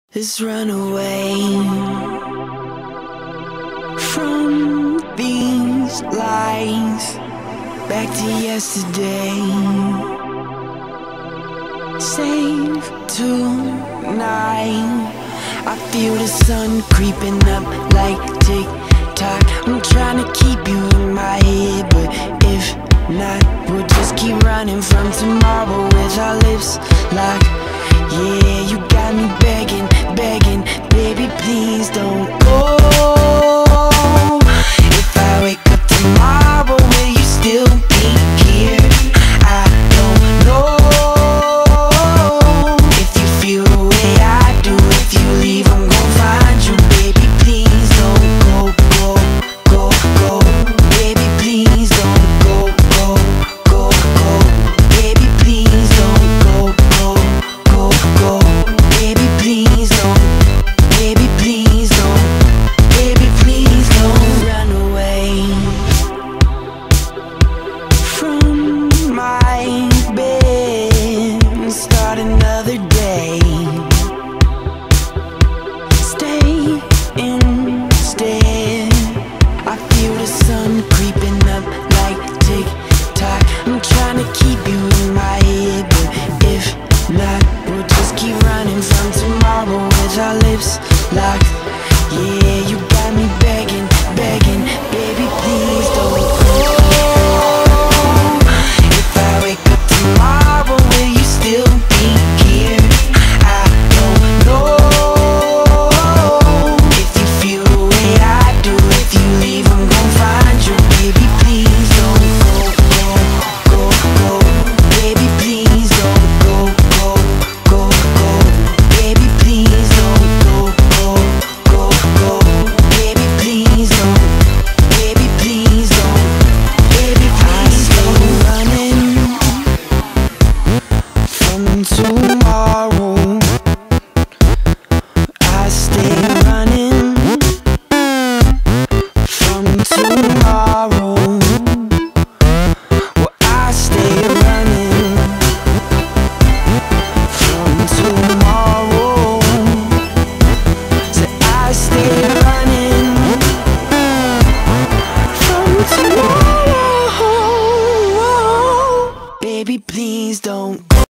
Let's run away from these lies, back to yesterday. Save tonight. I feel the sun creeping up like tick-tock. I'm trying to keep you in my head, but if not, we'll just keep running from tomorrow with our lips locked. Yeah, you got me begging, begging, baby, please don't go. If I wake up tomorrow, will you still be here? I don't know. If you feel the way I do, if you leave, I'm gon' find you. Baby, please don't go, go, go, go. Baby, please don't go, go, go, go. Baby, please don't go, go, go, go. Baby, please don't. Baby, please don't. Baby, please don't run away from my bed and start another day. Stay instead. I feel the sun creeping up like tick-tock. I'm trying to keep you in my head, but if not, we'll just keep running from tomorrow with our lips locked. Yeah, you got me begging, begging, baby, please don't go. If I wake up tomorrow, will you still be here? I don't know. If you feel the way I do, if you leave, I'm gon' find you. Baby, please don't go, go, go, go. Baby, please don't go, go, go, go. Baby, please don't go, go, go, go. Baby, please don't. Baby, please don't. Baby, please don't. Running from tomorrow. I stay running from tomorrow.